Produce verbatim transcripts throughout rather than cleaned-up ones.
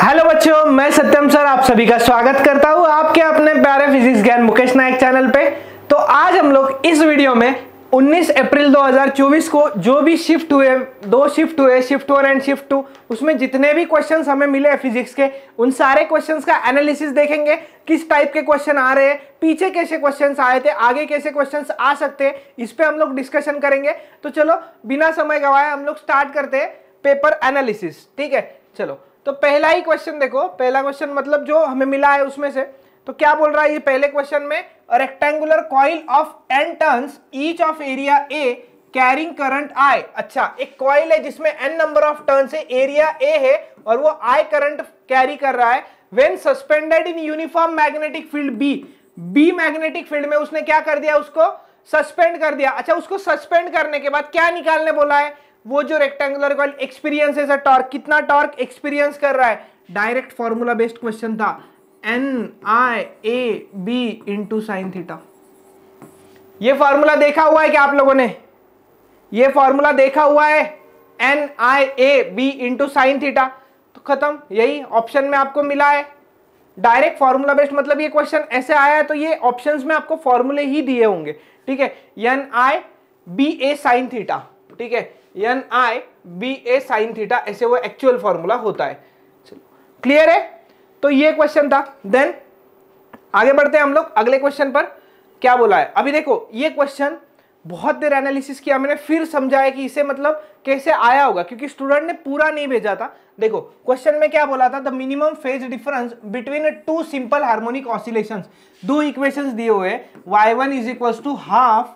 Hello बच्चों, मैं सत्यम sir आप सभी का स्वागत करता हूं आपके अपने प्यारे फिजिक्स ज्ञान मुकेश नायक चैनल पे। तो आज हम लोग इस वीडियो में उन्नीस अप्रैल दो हज़ार चौबीस को जो भी शिफ्ट हुए, दो शिफ्ट हुए, shift one and shift two, उसमें जितने भी क्वेश्चंस हमें मिले हैं फिजिक्स के, उन सारे क्वेश्चंस का एनालिसिस देखेंगे। किस टाइप के क्वेश्चन आ रहे हैं, पीछे कैसे क्वेश्चंस आए थे, आगे कैसे क्वेश्चंस आ सकते हैं, इस पे हम लोग डिस्कशन करेंगे। तो चलो बिना समय गवाए हम लोग स्टार्ट करते हैं पेपर एनालिसिस। ठीक है, चलो तो पहला ही क्वेश्चन देखो। पहला क्वेश्चन मतलब जो हमें मिला है उसमें से, तो क्या बोल रहा है ये पहले क्वेश्चन में, rectangular coil of N turns each of area A carrying current I. अच्छा, एक कॉइल है जिसमें एन नंबर ऑफ टर्न्स है, एरिया ए है और वो आई करंट कैरी कर रहा है। When suspended in uniform magnetic field B, B magnetic field में उसने क्या कर दिया, उसको सस्पेंड कर दिया। अच्छा, उसको सस्पेंड करने के बाद क्या निकालने बोला है, वो जो rectangular coil experiences a torque, कितना टॉर्क एक्सपीरियंस कर रहा है। डायरेक्ट फॉर्मूला बेस्ड क्वेश्चन था, N I A B into sine theta. ये फॉर्मूला देखा हुआ है क्या आप लोगों ने? ये फॉर्मूला देखा हुआ है, N I A B into sine theta. तो खत्म, यही ऑप्शन में आपको मिला है। डायरेक्ट फॉर्मूला बेस्ड मतलब ये क्वेश्चन ऐसे आया है तो ये ऑप्शंस में आपको फॉर्मूले ही दिए होंगे। ठीक है, N I B A sine theta. ठीक है, N I B A sine theta, ऐसे वो एक्चुअल फॉर्मूला होता है। चलो क्लियर है, तो ये क्वेश्चन था। देन आगे बढ़ते हैं हम लोग अगले क्वेश्चन पर। क्या बोला है अभी देखो, ये क्वेश्चन बहुत देर एनालिसिस किया मैंने, फिर समझाया कि इसे मतलब कैसे आया होगा, क्योंकि स्टूडेंट ने पूरा नहीं भेजा था। देखो क्वेश्चन में क्या बोला था, the minimum phase difference between two simple harmonic oscillations. दो इक्वेशंस दिए हुए, Y one is equal to half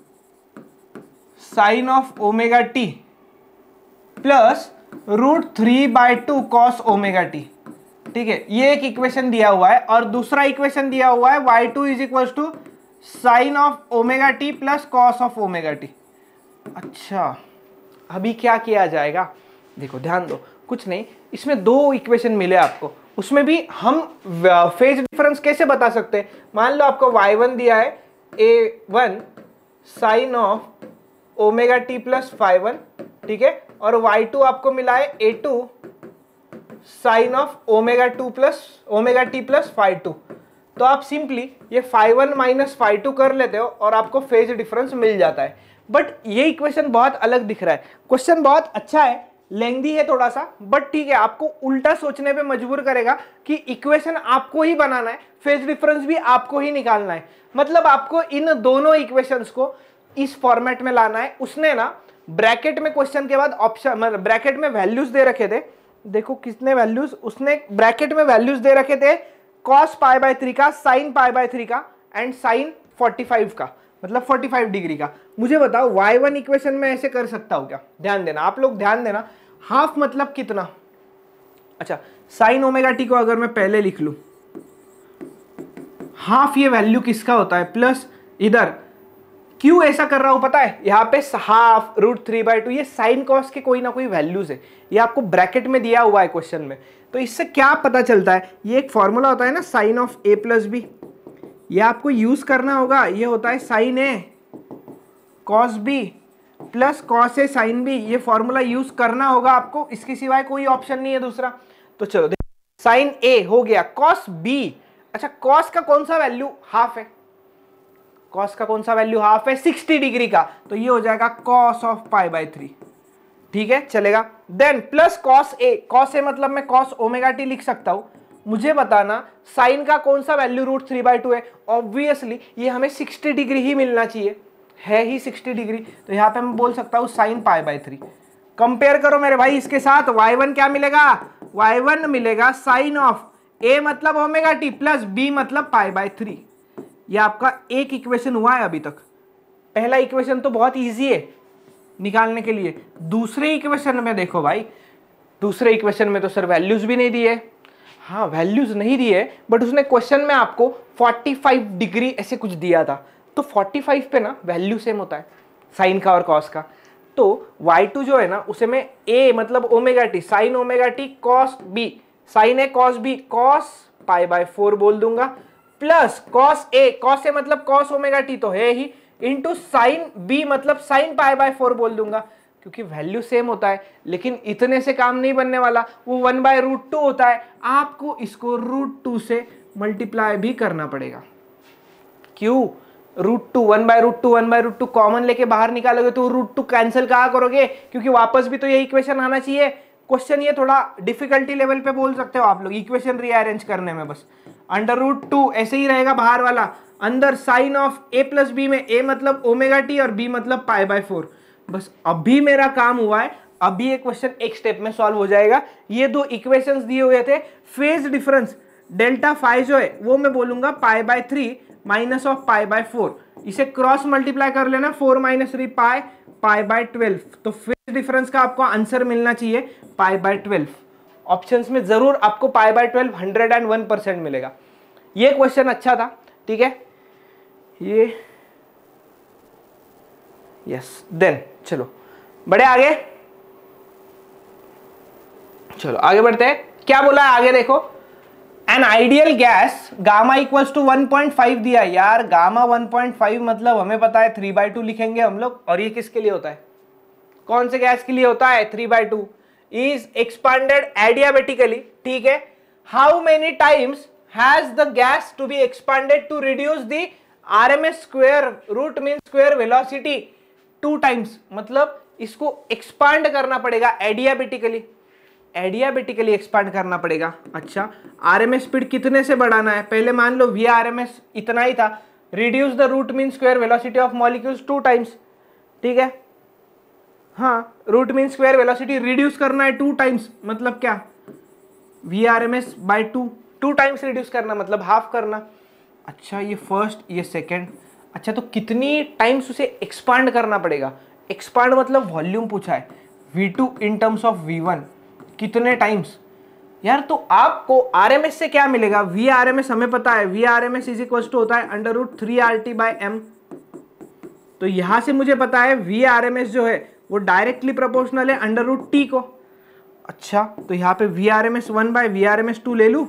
sine of omega T plus root three by two cos omega T. ठीक है, ये एक इक्वेशन दिया हुआ है और दूसरा इक्वेशन दिया हुआ है Y two is equal to sine of omega T plus cos of omega T. अच्छा, अभी क्या किया जाएगा, देखो ध्यान दो, कुछ नहीं, इसमें दो इक्वेशन मिले आपको, उसमें भी हम फेज डिफरेंस कैसे बता सकते हैं। मान लो आपको वाई वन दिया है A one sine of omega T plus five one, ठीक है, और वाई टू आपको मिला है A two sine of omega two plus omega T plus five two. तो आप सिंपली ये five one minus five two कर लेते हो और आपको फेज डिफरेंस मिल जाता है। बट ये इक्वेशन बहुत अलग दिख रहा है। क्वेश्चन बहुत अच्छा है, लेंथी है थोड़ा सा, बट ठीक है, आपको उल्टा सोचने पे मजबूर करेगा कि इक्वेशन आपको ही बनाना है, फेज डिफरेंस भी आपको ही निकालना है। मतलब आपको इन दोनों इक्वेशंस को इस फॉर्मेट में लाना है। उसने ना ब्रैकेट में क्वेश्चन के बाद ऑप्शन, मतलब ब्रैकेट में वैल्यूज दे रखे थे, देखो कितने वैल्यूज उसने ब्रैकेट में वैल्यूज दे रखे थे, कॉस पाई बाय थ्री का, साइन पाई बाय थ्री का एंड साइन फोर्टी फाइव का, मतलब फोर्टी फाइव डिग्री का। मुझे बताओ वाई वन इक्वेशन में ऐसे कर सकता हूं क्या? ध्यान देना, आप लोग ध्यान देना। हाफ मतलब कितना? अच्छा, साइन ओमेगा टी को अगर मैं पहले लिख लूं, हाफ ये वैल्यू किसका होता है, प्लस इधर क्यों ऐसा कर रहा हूं पता है, यहाँ पे half root three by two, ये साइन कॉस के कोई ना कोई वैल्यूज है, ये आपको ब्रैकेट में दिया हुआ है क्वेश्चन में। तो इससे क्या पता चलता है, ये एक फॉर्मूला होता है ना sine of A plus B, ये आपको यूज करना होगा। ये होता है sine A cos B plus cos A sine B, ये फॉर्मूला यूज करना होगा आपको, इसके सिवाय कोई ऑप्शन नहीं है दूसरा। तो चलो साइन ए हो गया, कॉस बी, अच्छा कॉस का कौन सा वैल्यू, हाफ है, कॉस का कौन सा वैल्यू हाफ है, सिक्सटी डिग्री का, तो ये हो जाएगा cos of pi by three. ठीक है, चलेगा। Then plus cos A, cos A मतलब मैं कॉस ओमेगा टी लिख सकता हूं। मुझे बताना साइन का कौन सा value root three by two है, ऑब्वियसली ये हमें सिक्सटी डिग्री ही मिलना चाहिए, है ही सिक्सटी डिग्री, तो यहाँ पे मैं बोल सकता हूँ sine pi by three. Compare करो मेरे भाई इसके साथ, वाई वन क्या मिलेगा, वाई वन मिलेगा साइन ऑफ ए मतलब ओमेगा टी प्लस बी मतलब पाई बाय थ्री। ये आपका एक इक्वेशन हुआ है अभी तक। पहला इक्वेशन तो बहुत इजी है निकालने के लिए। दूसरे इक्वेशन में देखो भाई, दूसरे इक्वेशन में तो सर वैल्यूज भी नहीं दिए। हाँ, वैल्यूज नहीं दिए, बट उसने क्वेश्चन में आपको फोर्टी फाइव डिग्री ऐसे कुछ दिया था, तो फोर्टी फाइव पे ना वैल्यू सेम होता है साइन का और कॉस का। तो वाई टू जो है ना, उसे मैं ए मतलब omega T, sine omega T cos B, sine A cos B cos pi by four बोल दूंगा, plus cos A, cos A मतलब कॉस ओमेगा टी तो है ही, इंटू साइन बी मतलब साइन पाई बाय फोर बोल दूंगा, क्योंकि वैल्यू सेम होता है, लेकिन इतने से काम नहीं बनने वाला, वो वन बाय रूट टू होता है, आपको इसको रूट टू से मल्टीप्लाई भी करना पड़ेगा। क्यों? Root two, one by root two, one by root two common लेके बाहर निकालोगे तो रूट टू कैंसिल कहाँ करोगे, क्योंकि वापस भी तो यही इक्वेशन आना चाहिए। क्वेश्चन ये थोड़ा डिफिकल्टी लेवल पे बोल सकते हो आप लोग इक्वेशन रीअरेंज करने में। बस अंडर रूट टू ऐसे ही रहेगा बाहर वाला, अंदर sine of A plus B में ए मतलब ओमेगा टी और बी मतलब पाई बाय फोर। बस अभी मेरा काम हुआ है, अभी ये क्वेश्चन एक स्टेप में सॉल्व हो जाएगा। ये दो इक्वेशंस दिए हुए थे, फेज डिफरेंस डेल्टा फाई जो है वो मैं बोलूंगा pi by three minus of pi by four, इसे क्रॉस मल्टीप्लाई कर लेना, four minus three pi pi by twelve, तो फेज डिफरेंस का आपको आंसर मिलना चाहिए पाई बाय ट्वेल्व। ऑप्शंस में जरूर आपको pi by twelve hundred and one percent मिलेगा। ये क्वेश्चन अच्छा था, ठीक है। ये यस, देन चलो बढ़े आगे, चलो आगे बढ़ते हैं। क्या बोला है आगे देखो, an ideal gas gamma equals to one point five दिया। यार गामा वन पॉइंट फाइव मतलब हमें पता है थ्री बाई टू लिखेंगे हम लोग, और ये किसके लिए होता है, कौन से गैस के लिए होता है, three by two is expanded adiabatically, ठीक है। How many times has the gas to be expanded to reduce the RMS square root mean square velocity, two times, मतलब इसको एक्सपांड करना पड़ेगा एडियाबेटिकली, एडियाबेटिकली एक्सपांड करना पड़ेगा। अच्छा, आरएमएस स्पीड कितने से बढ़ाना है, पहले मान लो वी आरएमएस इतना ही था, reduce the root mean square velocity of molecules two times, ठीक है। हाँ, root mean square velocity reduce करना है टू टाइम्स, मतलब क्या, V RMS by two, two times reduce करना मतलब हाफ करना। अच्छा, ये फर्स्ट ये सेकेंड, अच्छा तो कितनी टाइम्स उसे एक्सपांड करना पड़ेगा, एक्सपांड मतलब वॉल्यूम पूछा है, V two in terms of V one, कितने टाइम्स यार। तो आपको आरएमएस से क्या मिलेगा, वी आरएमएस हमें पता है, V RMS is equal to होता है under root three R T by M, तो यहां से मुझे पता है वी आरएमएस जो है वो डायरेक्टली प्रोपोर्शनल है अंडर रूट टी को। अच्छा, तो यहाँ पे V RMS one by V RMS two ले लू,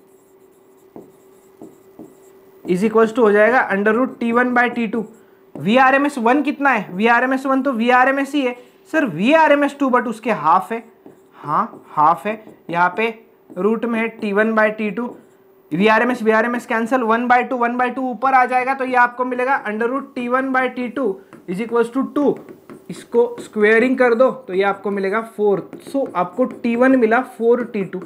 इज इक्वल टू हो जाएगा under root T one by T two. V RMS one कितना है, वी आरएमएस वन तो वी आरएमएस ही है sir, V RMS two but उसके हाफ है, हाँ हाफ है, यहाँ पे रूट में है T one by T two, we R M S V R M S cancel, one by two one by two ऊपर आ जाएगा, तो ये आपको मिलेगा under root T one by T two is equal to two, इसको squaring कर दो तो ये आपको मिलेगा फोर, सो आपको टी वन मिला फोर टी टू।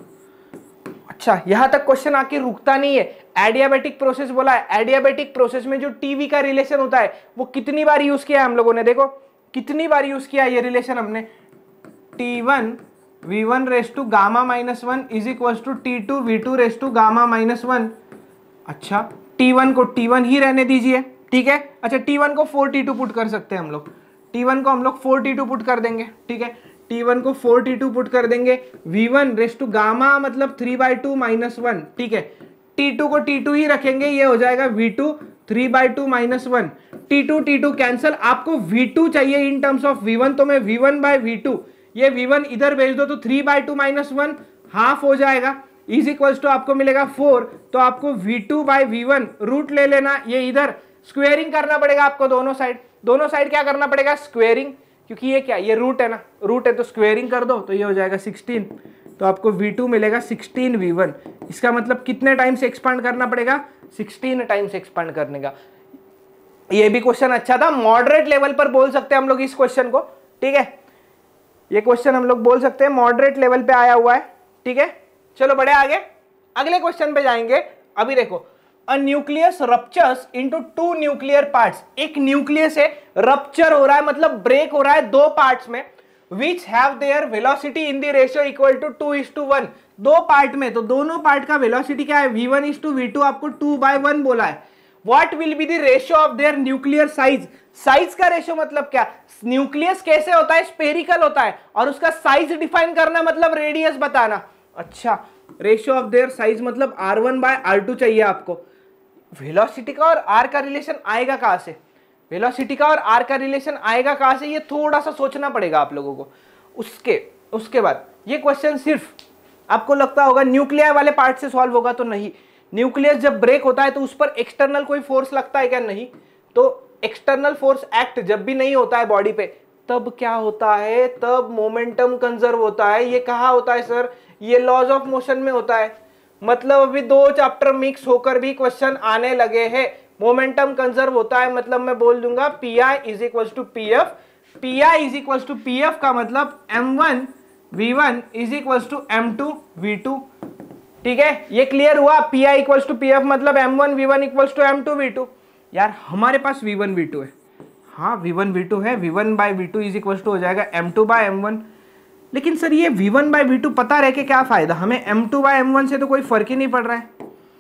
अच्छा, यहां तक क्वेश्चन आके रुकता नहीं है, एडियाबेटिक प्रोसेस बोला है, एडियाबेटिक प्रोसेस में जो टीवी का रिलेशन होता है वो कितनी बार यूज किया है हम लोगों ने, देखो कितनी बार यूज किया है ये रिलेशन हमने, T one V one raise to gamma minus one is equal to T two V two raise to gamma minus one. अच्छा, टी वन को टी वन ही रहने दीजिए, ठीक है। अच्छा, टी वन को फोर टी टू पुट कर सकते हैं हम लोग, टी वन को हम लोग फोर टी टू पुट कर देंगे, ठीक है, टी वन को फोर टी टू पुट कर देंगे, V one raise to gamma मतलब three by two minus one, ठीक है, टी टू को टी टू ही रखेंगे, ये हो जाएगा V two three by two minus one, T two T two cancel, आपको वी टू चाहिए in terms of V one, तो मैं V one by V two, ये वी वन इधर भेज दो तो three by two minus one half हो जाएगा, इज इक्वल्स टू आपको मिलेगा फोर, तो आपको V two by V one root ले लेना, ये इधर स्क्वेयरिंग करना पड़ेगा आपको दोनों साइड, दोनों साइड क्या करना पड़ेगा, स्क्वेयरिंग, क्योंकि ये क्या, ये रूट है ना, रूट है तो स्क्वेयरिंग कर दो तो ये हो जाएगा सिक्सटीन, तो आपको वी टू मिलेगा सिक्सटीन वी वन। इसका मतलब कितने टाइम्स एक्सपांड करना पड़ेगा, सिक्सटीन टाइम्स एक्सपांड करने का। ये भी क्वेश्चन अच्छा था, मॉडरेट लेवल पर बोल सकते हैं हम लोग इस क्वेश्चन को, ठीक है, ये क्वेश्चन हम लोग बोल सकते हैं मॉडरेट लेवल पे आया हुआ है, ठीक है। चलो बढ़े आगे, अगले क्वेश्चन पे जाएंगे। अभी देखो, a nucleus ruptures into two nuclear parts, एक न्यूक्लियस है रप्चर हो रहा है मतलब ब्रेक हो रहा है दो पार्ट्स में, which have their velocity in the ratio equal to two is to one, दो पार्ट में, तो दोनों पार्ट का वेलोसिटी क्या है, V one is to V two, आपको टू बाय वन बोला है। What will be the ratio of their nuclear size? Size का रेशियो मतलब क्या, न्यूक्लियस कैसे होता है, स्पेरिकल होता है, और उसका साइज डिफाइन करना मतलब रेडियस बताना। अच्छा, रेशियो ऑफ देयर साइज मतलब R one by R two चाहिए आपको। वेलोसिटी का और आर का रिलेशन आएगा कहां से, वेलोसिटी का और आर का रिलेशन आएगा कहां से, ये थोड़ा सा सोचना पड़ेगा आप लोगों को। उसके उसके बाद ये क्वेश्चन सिर्फ आपको लगता होगा न्यूक्लियर वाले पार्ट से सॉल्व होगा, तो नहीं, न्यूक्लियस जब ब्रेक होता है तो उस पर एक्सटर्नल कोई फोर्स लगता है क्या, नहीं, तो एक्सटर्नल फोर्स एक्ट जब भी नहीं होता है बॉडी पे, तब क्या होता है, तब मोमेंटम कंजर्व होता है। ये कहाँ होता है सर, ये लॉज ऑफ मोशन में होता है। मतलब अभी दो चैप्टर मिक्स होकर भी क्वेश्चन आने लगे हैं। मोमेंटम कंजर्व होता है मतलब मैं बोल दूंगा P I is equal to P F. P I is equal to P F का मतलब M one V one is equal to M two V two. ठीक है, ये क्लियर हुआ। P I equal to P F मतलब M one V one equal to M two V two. यार हमारे पास वी वन वी टू है, हाँ वी वन वी टू है, V one by V two is equal to हो जाएगा M two by M one. लेकिन sir ये V one by V two पता रह के क्या फायदा, हमें M two by M one से तो कोई फर्क ही नहीं पड़ रहा है।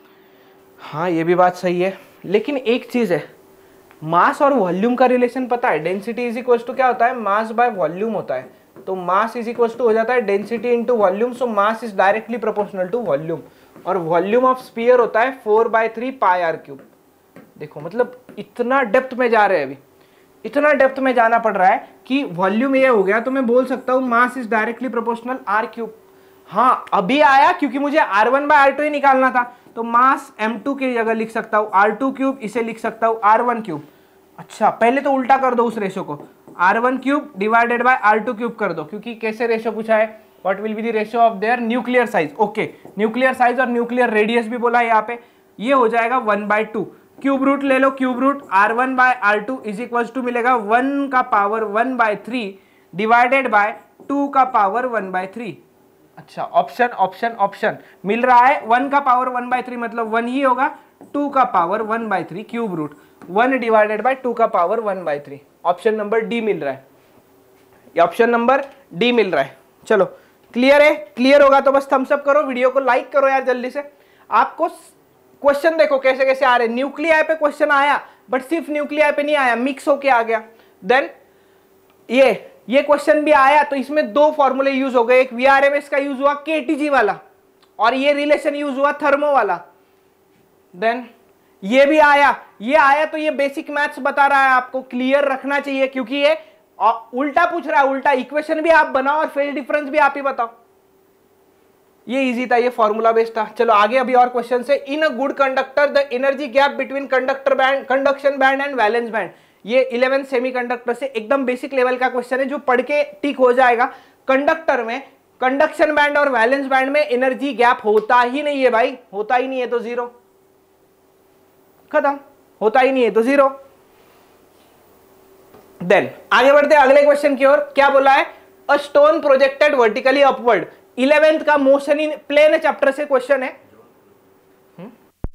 हाँ ये भी बात सही है, लेकिन एक चीज है, मास और वॉल्यूम का रिलेशन पता है। डेंसिटी इज इक्वल टू क्या होता है, मास बाय वॉल्यूम होता है। तो मास इज इक्वल टू हो जाता है density into volume. So mass is directly proportional to volume, और वॉल्यूम ऑफ स्फीयर होता है four by three pi R cube. देखो मतलब इतना डेप्थ में जा रहे हैं, अभी इतना डेप्थ में जाना पड़ रहा है कि वॉल्यूम ये हो गया तो मैं बोल सकता हूँ mass is directly proportional R cube. हाँ अभी आया क्योंकि मुझे R one by R two ही निकालना था, तो मास एम टू की जगह लिख सकता हूँ आर टू क्यूब, इसे लिख सकता हूँ आर वन क्यूब। अच्छा पहले तो उल्टा कर दो उस रेशो को, R one cube divided by R two cube कर दो, क्योंकि कैसे रेशो पूछा है, what will be the ratio of their nuclear size. Okay, nuclear size और न्यूक्लियर रेडियस भी बोला है यहाँ पे, ये हो जाएगा one by two. Cube root ले लो, cube root R one by R two is equal to मिलेगा वन का power one by three divided by two का पावर वन बाय थ्री। अच्छा ऑप्शन ऑप्शन ऑप्शन मिल रहा है, वन का पावर वन बाय थ्री मतलब वन ही होगा, टू का power one by three cube root one divided by two का power one by three. Option number D मिल रहा है, ये ऑप्शन नंबर डी मिल रहा है। चलो क्लियर है, क्लियर होगा तो बस थम्स अप करो, वीडियो को लाइक करो यार जल्दी से। आपको क्वेश्चन देखो कैसे कैसे आ रहे, न्यूक्लियाई पे क्वेश्चन आया बट सिर्फ न्यूक्लियाई पे नहीं आया, मिक्स होके आ गया। देन ये ये क्वेश्चन भी आया तो इसमें दो फॉर्मूले यूज हो गए, एक वीआरएमएस का यूज हुआ केटीजी वाला, और ये रिलेशन यूज हुआ थर्मो वाला। देन ये भी आया, ये आया तो ये बेसिक मैथ्स बता रहा है, आपको क्लियर रखना चाहिए क्योंकि ये उल्टा पूछ रहा है, उल्टा इक्वेशन भी आप बनाओ और फेज डिफरेंस भी आप ही बताओ। ये इजी था, ये फॉर्मूला बेस्ड था। चलो आगे अभी और क्वेश्चन से। In a good conductor the energy gap between conductor band conduction band and valence band. ये इलेवेंथ सेमीकंडक्टर से एकदम बेसिक लेवल का क्वेश्चन है जो पढ़ के टिक हो जाएगा। कंडक्टर में कंडक्शन बैंड और वैलेंस बैंड में एनर्जी गैप होता ही नहीं है भाई, होता ही नहीं है तो जीरो, खत्म, होता ही नहीं है तो जीरो। देन आगे बढ़ते अगले क्वेश्चन की ओर। क्या बोला है, a stone projected vertically upward. Eleventh का मोशन इन प्लेन चैप्टर से क्वेश्चन है। हुँ?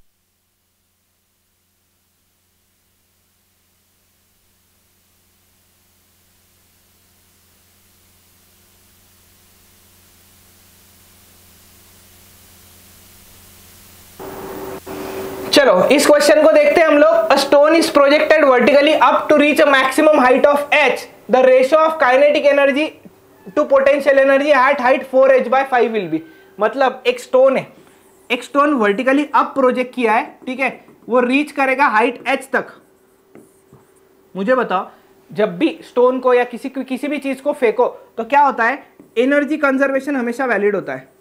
चलो इस क्वेश्चन को देखते हैं हम लोग। A stone is projected vertically up to reach a maximum height of h, the ratio of kinetic energy to potential energy at height four H by five will be. मतलब एक स्टोन है, एक stone vertically up project किया है, ठीक है, वो reach करेगा हाइट h तक। मुझे बताओ जब भी स्टोन को या किसी किसी भी चीज को फेंको तो क्या होता है, एनर्जी कंजर्वेशन हमेशा वैलिड होता है।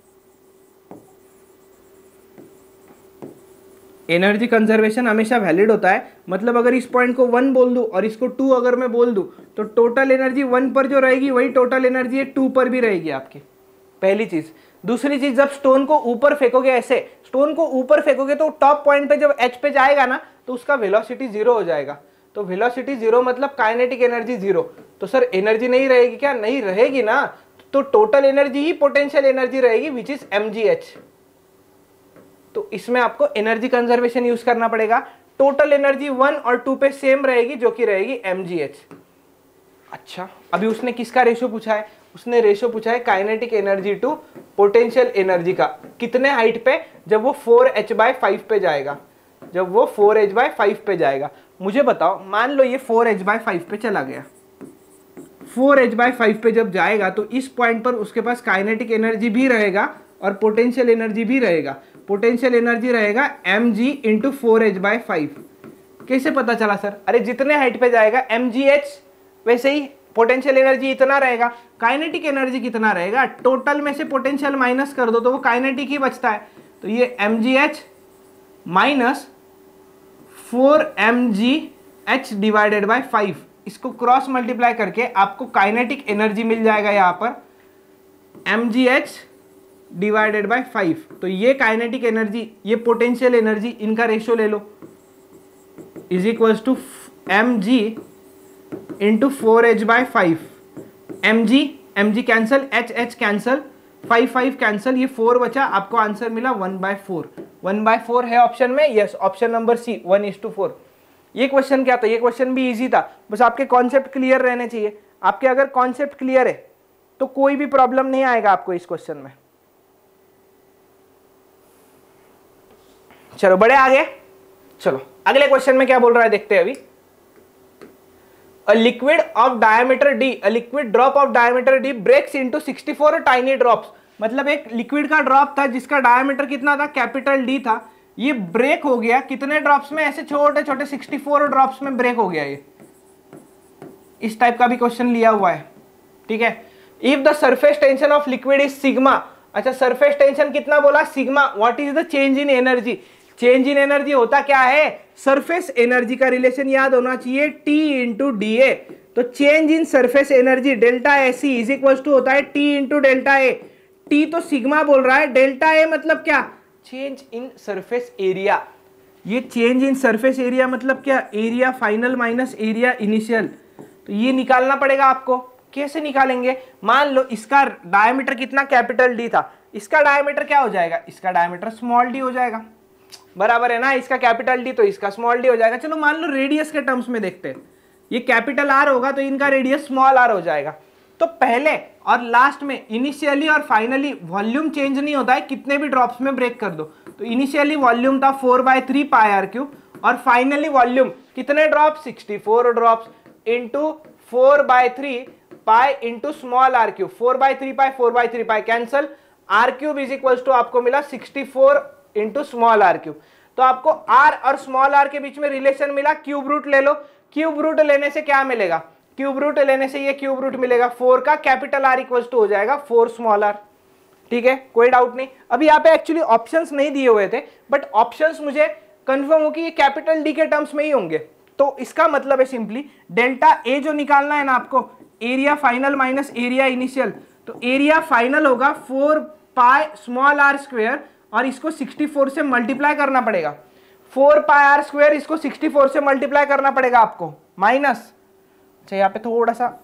एनर्जी कंजर्वेशन हमेशा वैलिड होता है, मतलब अगर इस पॉइंट को वन बोल दूं और इसको टू अगर मैं बोल दूं तो टोटल एनर्जी वन पर जो रहेगी वही टोटल एनर्जी है टू पर भी रहेगी आपकी, पहली चीज। दूसरी चीज, जब स्टोन को ऊपर फेंकोगे, ऐसे स्टोन को ऊपर फेंकोगे तो टॉप पॉइंट पे जब एच पे जाएगा ना तो उसका वेलोसिटी जीरो हो जाएगा। तो वेलोसिटी जीरो मतलब काइनेटिक एनर्जी जीरो। तो सर एनर्जी नहीं रहेगी क्या, नहीं रहेगी ना, तो टोटल एनर्जी ही पोटेंशियल एनर्जी रहेगी which is M G H. तो इसमें आपको एनर्जी कंजर्वेशन यूज करना पड़ेगा। टोटल एनर्जी वन और टू पे सेम रहेगी जो कि रहेगी एम जी एच। अच्छा अभी उसने किसका रेशियो पूछा है, उसने रेशियो पूछा है kinetic energy to potential energy का। कितने हाइट पे, जब वो फोर एच बाय फाइव पे जाएगा, जब वो फोर एच बाय फाइव पे जाएगा। मुझे बताओ मान लो ये फोर एच बाय फाइव पे चला गया, फोर एच बाय फाइव पे जब जाएगा तो इस पॉइंट पर उसके पास काइनेटिक एनर्जी भी रहेगा और पोटेंशियल एनर्जी भी रहेगा। पोटेंशियल एनर्जी रहेगा M G into four H by five. कैसे पता चला सर, अरे जितने हाइट पे जाएगा एम जी एच वैसे ही पोटेंशियल एनर्जी इतना रहेगा। काइनेटिक एनर्जी कितना रहेगा, टोटल में से पोटेंशियल माइनस कर दो तो वो काइनेटिक ही बचता है। तो ये M G H minus four M G H divided by five, इसको क्रॉस मल्टीप्लाई करके आपको काइनेटिक एनर्जी मिल जाएगा यहाँ पर M G H divided by five. तो ये काइनेटिक एनर्जी, ये पोटेंशियल एनर्जी, इनका रेशियो ले लो, is equals to M G into four H by five. M G M G cancel, H H cancel, five five cancel, ये four बचा, आपको answer मिला one by four. One by four है option में, yes option number C, one is to four. ये question क्या था? ये क्वेश्चन भी इजी था, बस आपके कॉन्सेप्ट क्लियर रहने चाहिए। आपके अगर कॉन्सेप्ट क्लियर है तो कोई भी प्रॉब्लम नहीं आएगा आपको इस क्वेश्चन में। चलो बड़े आगे, चलो अगले क्वेश्चन में क्या बोल रहा है देखते हैं अभी। A liquid of diameter d, a liquid drop of diameter d breaks into sixty four tiny drops। मतलब एक लिक्विड का ड्रॉप था जिसका डायमीटर कितना था? कैपिटल डी था। ये ब्रेक हो गया कितने ड्रॉप्स में? ऐसे छोटे छोटे सिक्सटी फोर ड्रॉप्स में ब्रेक हो गया। ये इस टाइप का भी क्वेश्चन लिया हुआ है, ठीक है। If the surface tension of liquid is sigma, अच्छा सरफेस टेंशन कितना बोला? Sigma. What is the change in energy? Change in energy होता क्या है? सरफेस एनर्जी का रिलेशन याद होना चाहिए, T इंटू डी ए। तो change in surface energy delta A C is equal to होता है T into delta A. T तो सिग्मा बोल रहा है, डेल्टा ए मतलब क्या? Change in surface area. ये चेंज इन सरफेस एरिया मतलब क्या? Area final minus area initial. तो ये निकालना पड़ेगा आपको। कैसे निकालेंगे? मान लो इसका डायमीटर कितना? कैपिटल डी था, इसका डायमीटर क्या हो जाएगा? इसका डायमीटर स्मॉल डी हो जाएगा, बराबर है ना। इसका कैपिटल डी तो इसका स्मॉल डी हो जाएगा। चलो मान लो रेडियस के टर्म्स में देखते हैं, ये कैपिटल आर होगा तो इनका रेडियस स्मॉल आर हो जाएगा। तो पहले और लास्ट में इनिशियली और फाइनली वॉल्यूम चेंज नहीं होता है, कितने भी ड्रॉप्स में ब्रेक कर दो। तो इनिशियली वॉल्यूम था four by three pi R cube, और फाइनली वॉल्यूम कितने drop? Sixty four drops into four by three pi into small R cube. Four by three pi, four by three pi cancel, R cube is equal to आपको मिला sixty four into small R cube. तो आपको are और small are के बीच में relation मिला, cube root ले लो। क्यूब रूट लेने से क्या मिलेगा? क्यूब रूट लेने से ये क्यूब रूट मिलेगा फोर का, कैपिटल आर इक्वल टू हो जाएगा फोर स्मॉल आर, ठीक है, कोई डाउट नहीं। अभी यहाँ पे एक्चुअली ऑप्शंस नहीं दिए हुए थे, बट ऑप्शंस मुझे कंफर्म हो कि ये कैपिटल डी के टर्म्स में ही होंगे। तो इसका मतलब है सिंपली डेल्टा ए जो निकालना है ना आपको, area final minus area initial. तो एरिया फाइनल होगा four pi small R square, और इसको सिक्सटी फोर से मल्टीप्लाई करना पड़ेगा। फोर पाई आर स्क्वायर इसको सिक्सटी फोर से मल्टीप्लाई करना पड़ेगा आपको, माइनस, अच्छा यहाँ पे थोड़ा सा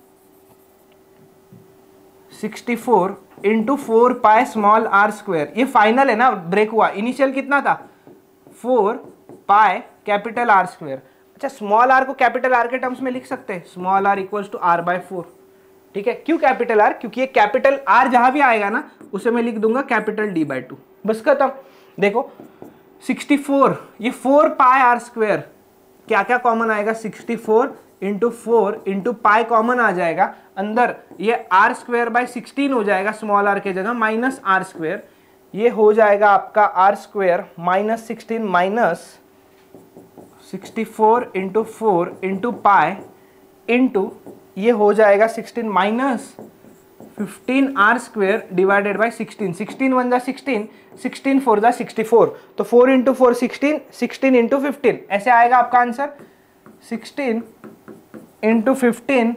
sixty four into four pi small R square. ये फाइनल है ना, ब्रेक हुआ। इनिशियल कितना था? Four pi capital R square. अच्छा स्मॉल आर को कैपिटल आर के टर्म्स में लिख सकते हैं, small R equals to R by four, ठीक है। क्यों कैपिटल आर? क्योंकि ये कैपिटल आर जहां भी आएगा ना उसे मैं लिख दूंगा कैपिटल डी बाय टू, बस खत्म। देखो सिक्सटी फोर, ये फोर पाई आर स्क्वायर, क्या क्या कॉमन आएगा? Sixty four into four into pi common आ जाएगा, अंदर ये आर स्क्वायर बाय सिक्सटीन हो जाएगा स्मॉल आर के जगह, माइनस आर स्क्वायर, ये हो जाएगा आपका r square minus sixteen minus sixty four into four into pi into ये हो जाएगा sixteen minus fifteen r square divided by sixteen. Sixteen one जा सिक्सटीन, सिक्सटीन फोर जा सिक्सटी फोर, तो four into four sixteen, sixteen into fifteen, ऐसे आएगा आपका answer. Sixteen into fifteen,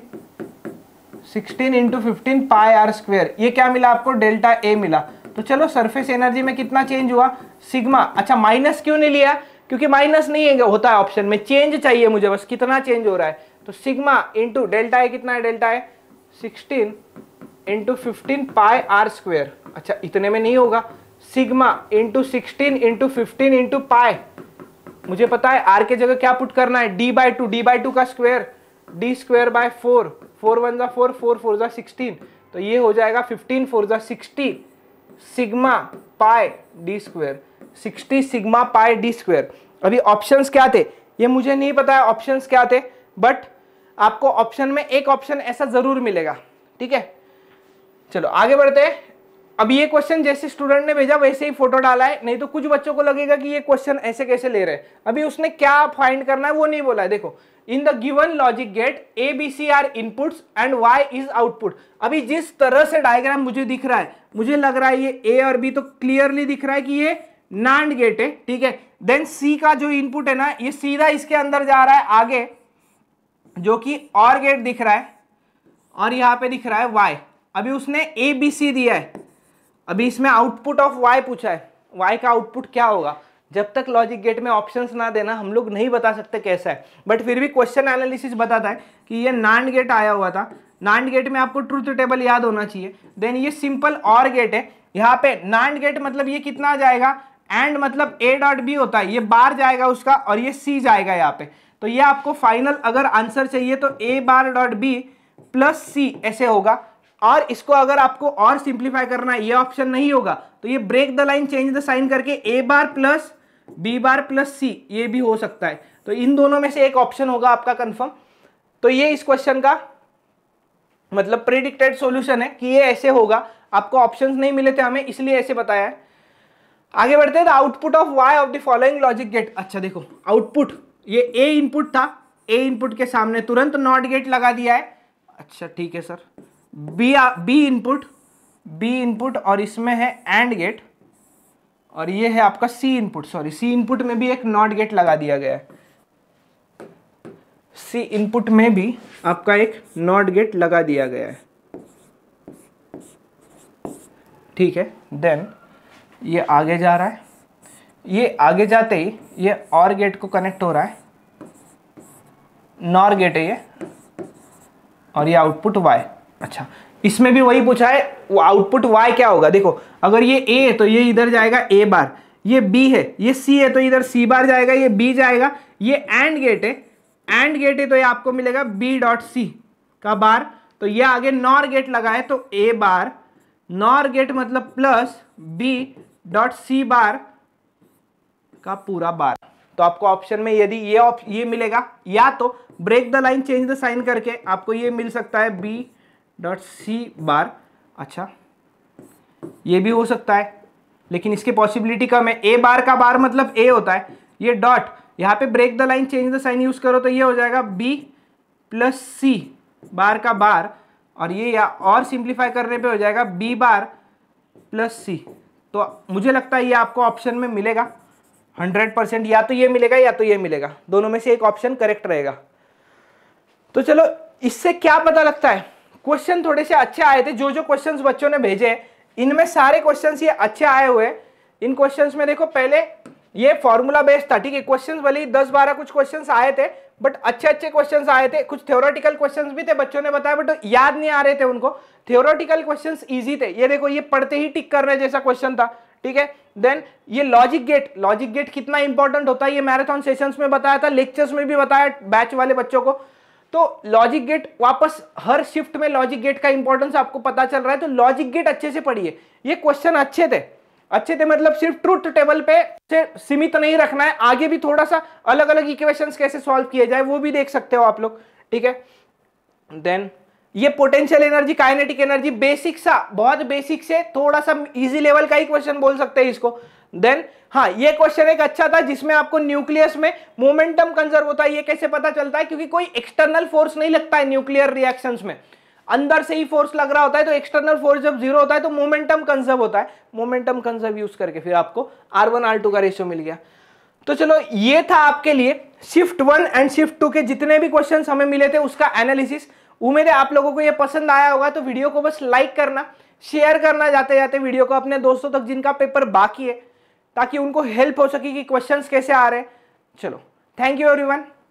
sixteen into fifteen pi are square. ये क्या मिला आपको? डेल्टा ए मिला। तो चलो सरफेस एनर्जी में कितना चेंज हुआ? सिग्मा। अच्छा माइनस क्यों नहीं लिया? क्योंकि माइनस नहीं है होता है ऑप्शन में, चेंज चाहिए मुझे बस, कितना चेंज हो रहा है। तो सिग्मा इंटू डेल्टा ए, कितना है delta A? Sixteen into fifteen pi are square. अच्छा इतने में नहीं होगा, sigma into sixteen into fifteen into pi, मुझे पता है आर के जगह क्या पुट करना है? D by two, D by two का square, D square by four, four one जा फोर, फोर फोर जा सिक्सटीन, तो ये हो जाएगा फिफ्टीन फोर जा sixty sigma pi D square, sixty sigma pi D square. अभी ऑप्शंस क्या थे ये मुझे नहीं पता है ऑप्शंस क्या थे, बट आपको ऑप्शन में एक ऑप्शन ऐसा जरूर मिलेगा, ठीक है। चलो आगे बढ़ते हैं। अब ये क्वेश्चन जैसे स्टूडेंट ने भेजा वैसे ही फोटो डाला है, नहीं तो कुछ बच्चों को लगेगा कि ये क्वेश्चन ऐसे कैसे ले रहे हैं। अभी उसने क्या फाइंड करना है वो नहीं बोला है। देखो, in the given logic gate A B C are inputs and Y is output. अभी जिस तरह से डायग्राम मुझे दिख रहा है, मुझे लग रहा है ये ए और बी तो क्लियरली दिख रहा है कि ये नांड गेट है, ठीक है। देन सी का जो इनपुट है ना, ये सीधा इसके अंदर जा रहा है आगे, जो कि और गेट दिख रहा है और यहाँ पे दिख रहा है वाई। अभी उसने ए बी सी दिया है, अभी इसमें आउटपुट ऑफ वाई पूछा है, वाई का आउटपुट क्या होगा। जब तक लॉजिक गेट में ऑप्शंस ना देना हम लोग नहीं बता सकते कैसा है, बट फिर भी क्वेश्चन एनालिसिस बताता है कि ये नांड गेट आया हुआ था। नांड गेट में आपको ट्रूथ टेबल याद होना चाहिए। देन ये सिंपल और गेट है, यहाँ पे नांड गेट मतलब ये कितना आ जाएगा, एंड मतलब ए डॉट बी होता है, ये बार जाएगा उसका और ये सी जाएगा यहाँ पे। तो ये आपको फाइनल अगर आंसर चाहिए तो A bar dot B plus C ऐसे होगा। और इसको अगर आपको और सिंप्लीफाई करना है, ये ऑप्शन नहीं होगा तो ये break the line change the sign करके A bar plus B bar plus C ये भी हो सकता है। तो इन दोनों में से एक ऑप्शन होगा आपका कंफर्म। तो ये इस क्वेश्चन का मतलब प्रेडिक्टेड सॉल्यूशन है कि ये ऐसे होगा। आपको ऑप्शंस नहीं मिले थे हमें, इसलिए ऐसे बताया है। आगे बढ़ते हैं। Output of Y of the following logic gate. अच्छा देखो आउटपुट, ये ए इनपुट था, ए इनपुट के सामने तुरंत नॉट गेट लगा दिया है। अच्छा ठीक है sir. B B input, B input और इसमें है एंड गेट, और ये है आपका C input, sorry C input में भी एक नॉट गेट लगा दिया गया है। सी इनपुट में भी आपका एक नॉट गेट लगा दिया गया है, ठीक है। देन ये आगे जा रहा है, ये आगे जाते ही ये और गेट को कनेक्ट हो रहा है, नॉर गेट है ये, और ये आउटपुट वाई। अच्छा इसमें भी वही पूछा है, वो आउटपुट वाई क्या होगा। देखो अगर ये ए है तो ये इधर जाएगा ए बार, ये बी है, ये सी है तो इधर सी बार जाएगा, ये बी जाएगा, ये एंड गेट है, एंड गेट है तो ये आपको मिलेगा बी डॉट सी का बार। तो ये आगे नॉर गेट लगा है तो ए बार, नॉर गेट मतलब plus B dot C bar का पूरा बार। तो आपको ऑप्शन में यदि ये ये मिलेगा, या तो break the line change the sign करके आपको ये मिल सकता है बी डॉट सी बार। अच्छा ये भी हो सकता है लेकिन इसकी पॉसिबिलिटी कम है। ए बार का बार मतलब ए होता है, ये डॉट यहाँ पे break the line change the sign use करो तो ये हो जाएगा बी प्लस सी बार का बार, और ये या और सिंप्लीफाई करने पे हो जाएगा बी बार प्लस सी। तो मुझे लगता है ये आपको ऑप्शन में मिलेगा हंड्रेड परसेंट, या तो ये मिलेगा या तो ये मिलेगा, दोनों में से एक ऑप्शन करेक्ट रहेगा। तो चलो इससे क्या पता लगता है, क्वेश्चन थोड़े से अच्छे आए थे। जो जो क्वेश्चंस बच्चों ने भेजे हैं इनमें सारे क्वेश्चंस ये अच्छे आए हुए हैं। इन क्वेश्चंस में देखो पहले ये फॉर्मूला बेस्ड था, ठीक है। क्वेश्चंस भले ही दस बारह कुछ क्वेश्चंस आए थे बट अच्छे अच्छे क्वेश्चंस आए थे। कुछ थ्योरेटिकल क्वेश्चंस भी थे, बच्चों ने बताया बट याद नहीं आ रहे थे उनको। थ्योरेटिकल क्वेश्चंस इजी थे। ये देखो ये पढ़ते ही टिक करने जैसा क्वेश्चन था, ठीक है। देन ये लॉजिक गेट, लॉजिक गेट कितना इंपॉर्टेंट होता है ये मैराथन सेशंस में बताया था, लेक्चर्स में भी बताया बैच वाले बच्चों को। तो लॉजिक गेट वापस हर शिफ्ट में लॉजिक गेट का इंपॉर्टेंस आपको पता चल रहा है। तो लॉजिक गेट अच्छे से पढ़िए। ये क्वेश्चन अच्छे थे, अच्छे थे मतलब सिर्फ ट्रुथ टेबल पे से सीमित नहीं रखना है, आगे भी थोड़ा सा अलग अलग इक्वेशंस कैसे सॉल्व किए जाए वो भी देख सकते हो आप लोग, ठीक है। देन ये potential energy, kinetic energy, basic सा, बहुत बेसिक से थोड़ा सा इजी लेवल का ही क्वेश्चन बोल सकते हैं इसको। देन हाँ ये क्वेश्चन एक अच्छा था जिसमें आपको न्यूक्लियस में मोमेंटम कंजर्व होता है। ये कैसे पता चलता है, क्योंकि कोई एक्सटर्नल फोर्स नहीं लगता है न्यूक्लियर रिएक्शंस में, अंदर से ही फोर्स लग रहा होता है। तो एक्सटर्नल फोर्स जब जीरो होता है तो मोमेंटम कंजर्व होता है। मोमेंटम कंजर्व यूज करके फिर आपको आर वन आर टू का रेशियो मिल गया। तो चलो ये था आपके लिए shift one and shift two के जितने भी क्वेश्चंस हमें मिले थे उसका एनालिसिस। उम्मीद है आप लोगों को ये पसंद आया होगा। तो वीडियो को बस लाइक करना, शेयर करना जाते जाते वीडियो को अपने दोस्तों तक जिनका पेपर बाकी है, ताकि उनको हेल्प हो सके कि क्वेश्चंस कैसे आ रहे हैं। चलो थैंक यू एवरीवन।